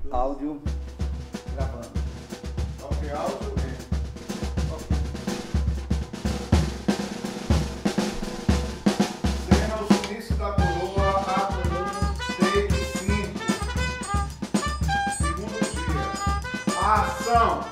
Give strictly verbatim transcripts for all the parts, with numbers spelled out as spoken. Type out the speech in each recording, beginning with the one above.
Áudio gravando. Ok, áudio e... Cena o sumiço da coroa, ato um, take cinco. Segundo dia. Ação!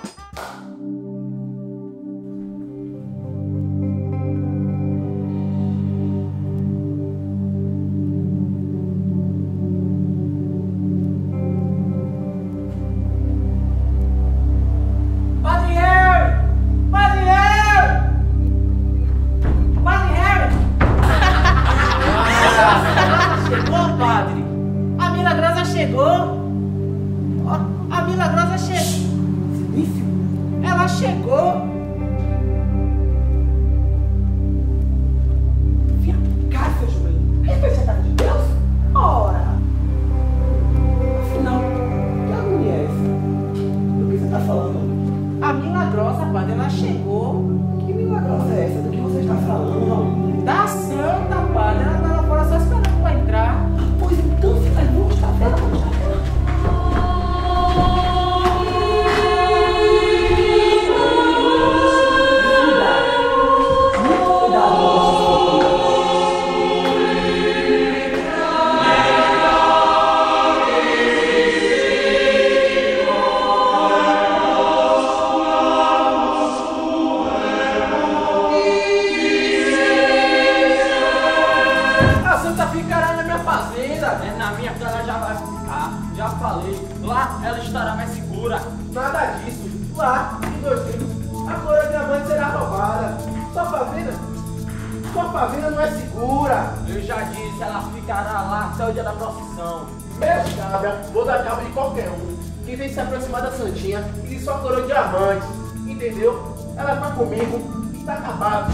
Vou dar cabo de qualquer um que vem se aproximar da Santinha e de sua coroa de diamantes, entendeu? Ela tá comigo e tá acabado.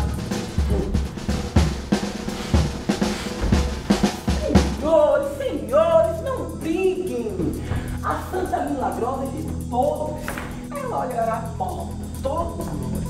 Senhores, senhores, não briguem! A Santa Milagrosa de todos, ela olhará por todos nós.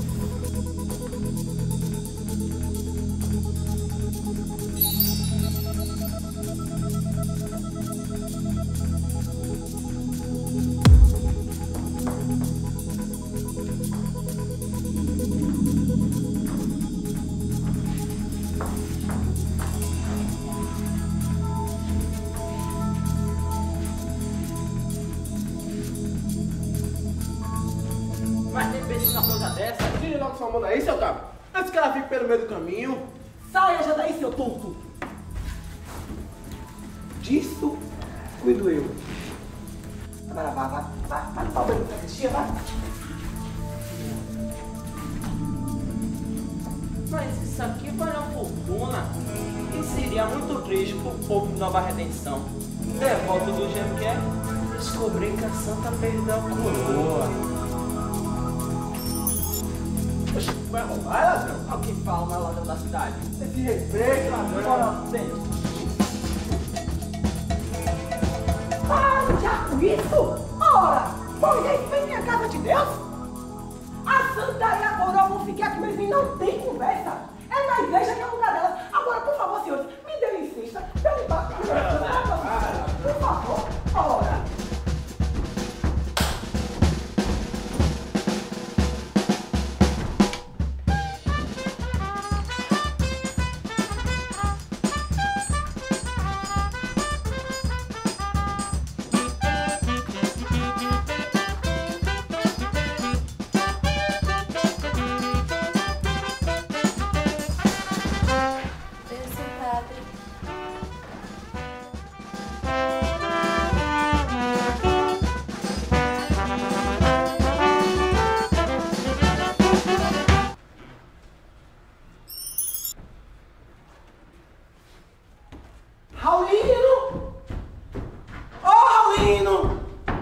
Tire logo sua mão daí, seu cabo. Antes que ela fique pelo meio do caminho. Saia já daí, seu tonto. Disso cuido eu. Agora vai, vai, vai, vai no palmeiro da tia, vai. Mas isso aqui vale uma fortuna e seria muito triste pro povo de Nova Redenção. Devoto do jeito que é, descobrir que a Santa perdeu a coroa. Vai roubar, ladrão? Olha quem fala na ladrão da cidade. Esse respeito, ladrão. Para já com isso! Ora, foi isso vem minha casa de Deus? A Santa e a coroa vão ficar aqui mesmo e não tem conversa. É na igreja que é o lugar delas. Agora, por favor, senhores, me dê licença. Eu embaixo. Por favor, ora. Raulino! Ô, Raulino!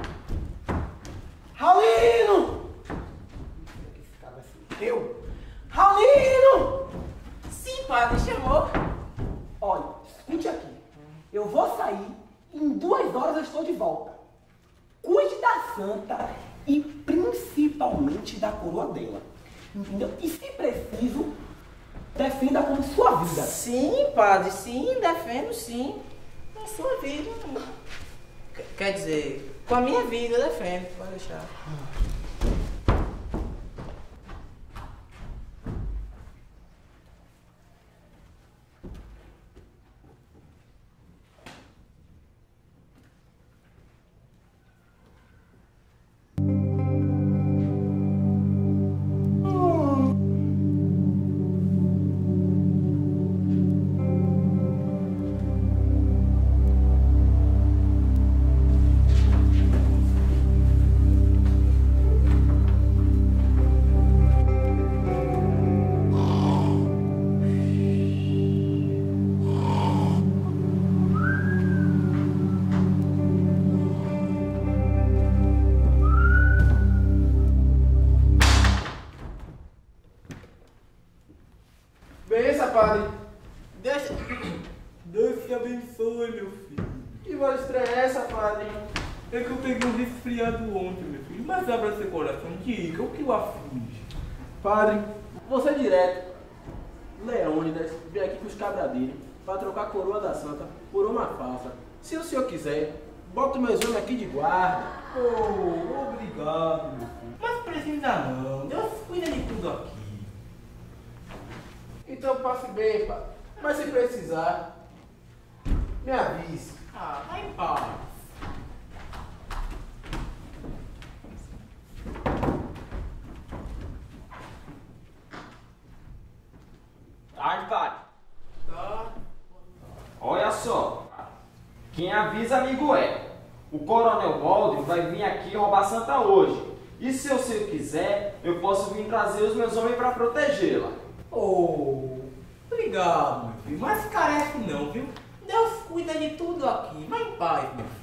Raulino! Esse cara vai ser eu? Raulino! Sim, padre, chamou. Olha, escute aqui. Eu vou sair e em duas horas eu estou de volta. Cuide da Santa e principalmente da coroa dela. Entendeu? E se preciso, defenda como sua vida. Sim, padre, sim, defendo sim. A sua vida. Quer dizer, Com a minha vida, eu defendo, pode deixar. Benção, padre. Deus, Deus te abençoe, meu filho. Que voz estranha é essa, padre? É que eu peguei um resfriado ontem, meu filho. Mas abra seu coração, diga o que o aflige. Padre, você direto, Leônidas, vem aqui com os cabradeiros para trocar a coroa da santa por uma falsa. Se o senhor quiser, bota o meus homens aqui de guarda. Oh, obrigado, meu filho. Mas precisa não, Deus cuida de tudo aqui. Então passe bem, padre. Mas se precisar, me avise. Ah, vai em paz. Tarde, padre. Tá? Olha só. Quem avisa, amigo é. O coronel Baldwin vai vir aqui roubar a santa hoje. E se o senhor quiser, eu posso vir trazer os meus homens para protegê-la. Oh, obrigado, meu filho. Mas carece não, viu? Deus cuida de tudo aqui. Vai em paz, meu filho.